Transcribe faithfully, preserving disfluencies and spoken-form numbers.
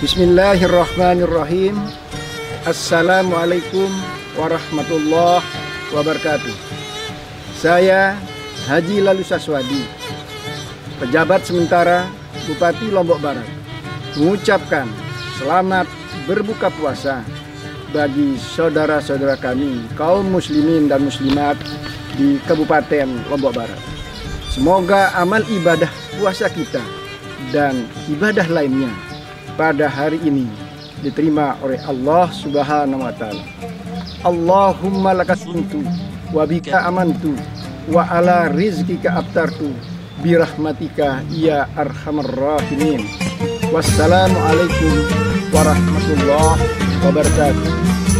Bismillahirrahmanirrahim. Assalamualaikum warahmatullahi wabarakatuh. Saya Haji Lalu Saswadi, pejabat sementara Bupati Lombok Barat, mengucapkan selamat berbuka puasa bagi saudara-saudara kami kaum muslimin dan muslimat di Kabupaten Lombok Barat. Semoga amal ibadah puasa kita dan ibadah lainnya pada hari ini diterima oleh Allah Subhanahu wa taala. Allahumma lakasumtu wa bika amantu wa ala rizkika aftartu birahmatika ya arhamar rahimin. Wassalamualaikum warahmatullahi wabarakatuh.